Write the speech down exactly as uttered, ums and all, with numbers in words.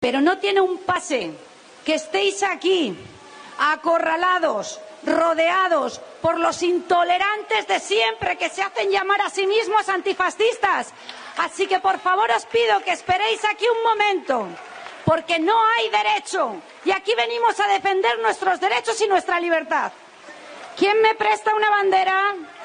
pero no tiene un pase que estéis aquí, acorralados, rodeados por los intolerantes de siempre que se hacen llamar a sí mismos antifascistas. Así que, por favor, os pido que esperéis aquí un momento, porque no hay derecho, y aquí venimos a defender nuestros derechos y nuestra libertad. ¿Quién me presta una bandera?